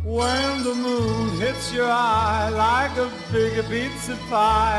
When the moon hits your eye like a big pizza pie.